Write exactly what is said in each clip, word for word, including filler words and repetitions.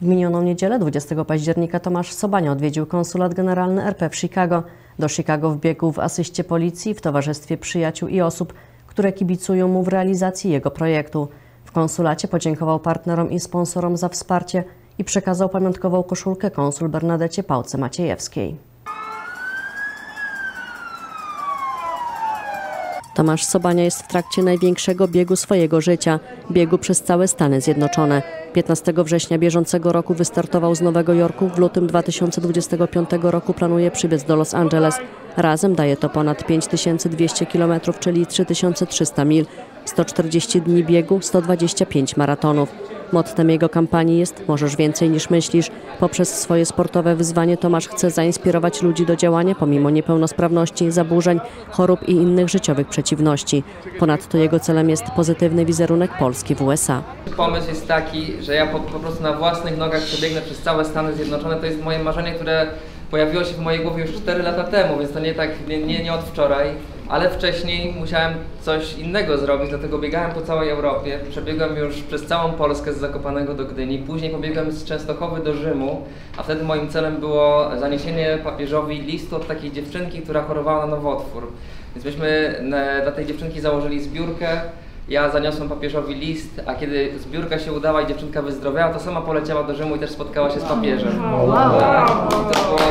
W minioną niedzielę, dwudziestego października, Tomasz Sobania odwiedził konsulat generalny R P w Chicago. Do Chicago wbiegł w asyście policji w towarzystwie przyjaciół i osób, które kibicują mu w realizacji jego projektu. W konsulacie podziękował partnerom i sponsorom za wsparcie i przekazał pamiątkową koszulkę konsul Bernadecie Pałce-Maciejewskiej. Tomasz Sobania jest w trakcie największego biegu swojego życia, biegu przez całe Stany Zjednoczone. piętnastego września bieżącego roku wystartował z Nowego Jorku, w lutym dwa tysiące dwudziestego piątego roku planuje przybiec do Los Angeles. Razem daje to ponad pięć tysięcy dwieście kilometrów, czyli trzy tysiące trzysta mil, sto czterdzieści dni biegu, sto dwadzieścia pięć maratonów. Mottem jego kampanii jest „Możesz więcej niż myślisz”. Poprzez swoje sportowe wyzwanie Tomasz chce zainspirować ludzi do działania pomimo niepełnosprawności, zaburzeń, chorób i innych życiowych przeciwności. Ponadto jego celem jest pozytywny wizerunek Polski w U S A. Pomysł jest taki, że ja po, po prostu na własnych nogach przebiegnę przez całe Stany Zjednoczone. To jest moje marzenie, które pojawiło się w mojej głowie już cztery lata temu, więc to nie tak, nie, nie, nie od wczoraj. Ale wcześniej musiałem coś innego zrobić, dlatego biegałem po całej Europie. Przebiegłem już przez całą Polskę z Zakopanego do Gdyni, później pobiegłem z Częstochowy do Rzymu, a wtedy moim celem było zaniesienie papieżowi listu od takiej dziewczynki, która chorowała na nowotwór. Więc myśmy dla tej dziewczynki założyli zbiórkę, ja zaniosłem papieżowi list, a kiedy zbiórka się udała i dziewczynka wyzdrowiała, to sama poleciała do Rzymu i też spotkała się z papieżem. Wow. I to było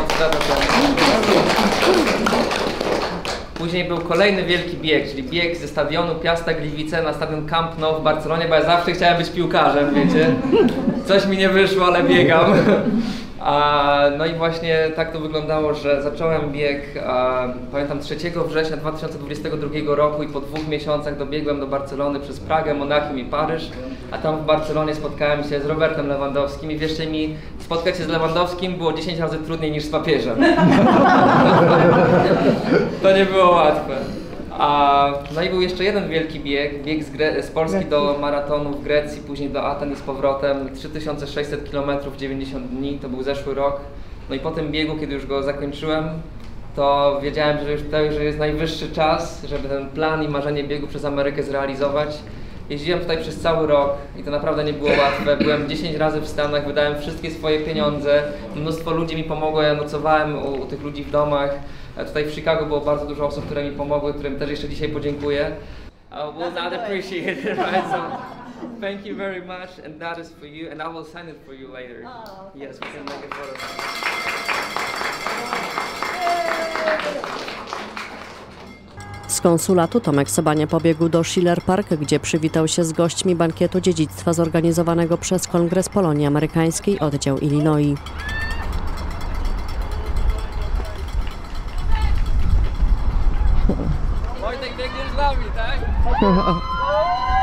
Później był kolejny wielki bieg, czyli bieg ze stadionu Piasta Gliwice na stadion Camp Nou w Barcelonie, bo ja zawsze chciałem być piłkarzem, wiecie. Coś mi nie wyszło, ale biegam. A, no i właśnie tak to wyglądało, że zacząłem bieg, a, pamiętam trzeciego września dwa tysiące dwudziestego drugiego roku i po dwóch miesiącach dobiegłem do Barcelony przez Pragę, Monachium i Paryż, a tam w Barcelonie spotkałem się z Robertem Lewandowskim i wierzcie mi, spotkać się z Lewandowskim było dziesięć razy trudniej niż z papieżem. To nie było łatwe. A, no i był jeszcze jeden wielki bieg, bieg z, Gre z Polski do maratonu w Grecji, później do Aten i z powrotem, trzy tysiące sześćset kilometrów, dziewięćdziesiąt dni, to był zeszły rok. No i po tym biegu, kiedy już go zakończyłem, to wiedziałem, że już to już jest najwyższy czas, żeby ten plan i marzenie biegu przez Amerykę zrealizować. Jeździłem tutaj przez cały rok i to naprawdę nie było łatwe. Byłem dziesięć razy w Stanach, wydałem wszystkie swoje pieniądze, mnóstwo ludzi mi pomogło, ja nocowałem u, u tych ludzi w domach. Tutaj w Chicago było bardzo dużo osób, które mi pomogły, którym też jeszcze dzisiaj podziękuję. I will not appreciate it, right? So, thank you very much, and that is for you, and I will sign it for you later. Yes, we can make a photo. Z konsulatu Tomek Sobania pobiegł do Schiller Park, gdzie przywitał się z gośćmi bankietu dziedzictwa zorganizowanego przez Kongres Polonii Amerykańskiej, oddział Illinois. Wojtek biegniesz z nami, tak?